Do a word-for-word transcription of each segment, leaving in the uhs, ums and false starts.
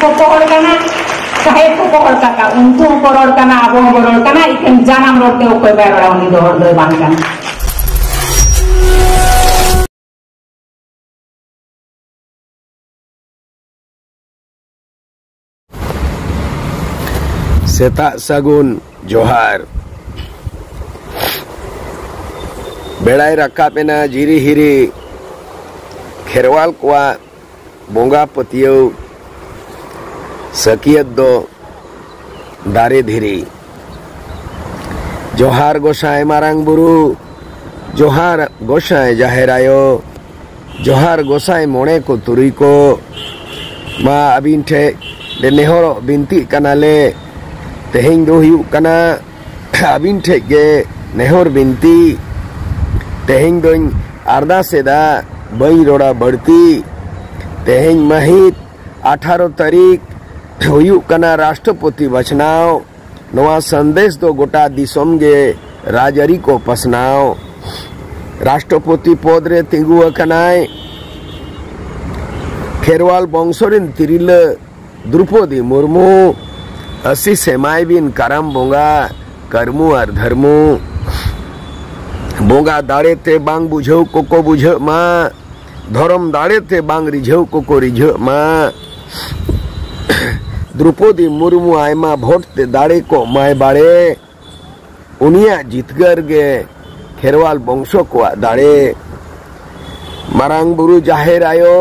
को हर कना साहेब को हर का उनको को हर कना अब हर कना इकन जानम रोते को बाय बड़ा उनी दो हर दो बांग कना सेता सगुन जोहार बेड़ाई रखा पेना जीरी हिरी खेरवाल कोआ बोंगा पतियो सकियत दो दारे धीरी जोहार गोसाई मारांग बुरु जोहार गोसाई जाहेरायो जोहार गोसाई मोने को तुरी को मा अबिन ठे ले नेहरो बिनती कनाले तेहें दो हिउ कना अबिन ठे गे नेहर बिनती तेहें दो आरदा सेदा बई रोड़ा बढ़ती तेहें महित अठारह तारीख हुयु कना राष्ट्रपति बचनाव नवा संदेश दो गोटा दिसम गे राजरी को पसनाव राष्ट्रपति पद रे तिंगु कनाय खेरवाल बंशोरिन तिरिल द्रौपदी मुर्मू असी सेमाय बिन करम बोंगा कर्मु और धर्मु बोंगा दाड़े ते बांग बुझौ कोको बुझ मा धर्म दाड़े ते बांग रिझौ कोको रिझ मा द्रौपदी मुर्मू आयमा भोट ते दाड़े को माय बाड़े उनिया जीतगर गे खेरवाल बंशो को दाड़े मारांग बुरु जाहेर आयो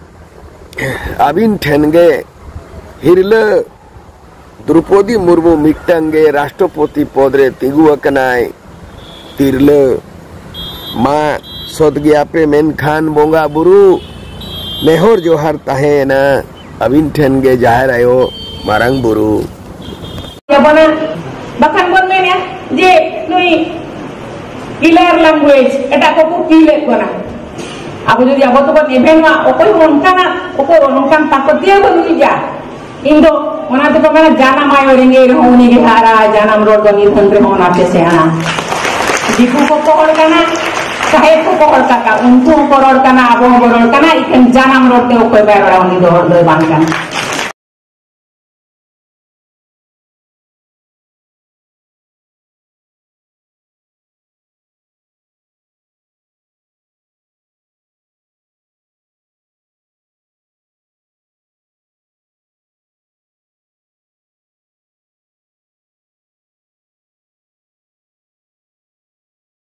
अबिन ठेनगे हिरल द्रौपदी मुर्मू मिट्टंगे राष्ट्रपति पद रे तिगु अकनाय तिरल मा सद गया पे मेन खान बोंगा बुरु नेहर जोहार ताहे ना अबिन ठेनगे जाहेर आयो मारांग बुरु याबना बखान बोन मेन या जे नुई किलर लैंग्वेज एटा को को किले कोना अब जदि अब तो बन इवेंट मा ओकोय ओनकाना ओको ओनकान ताकतिया बन जा इंदो ओना तो कना जाना मायो रेंगे होनी के हारा जानम रोड बनी धंद्रे होना पे से आना दिकु को कोहर कना साहेब को कोहर का उनको कोहर कना अब हर कना इकन जानम रोड ते ओकोय बाय बड़ा उनी दो हर दो बांग कना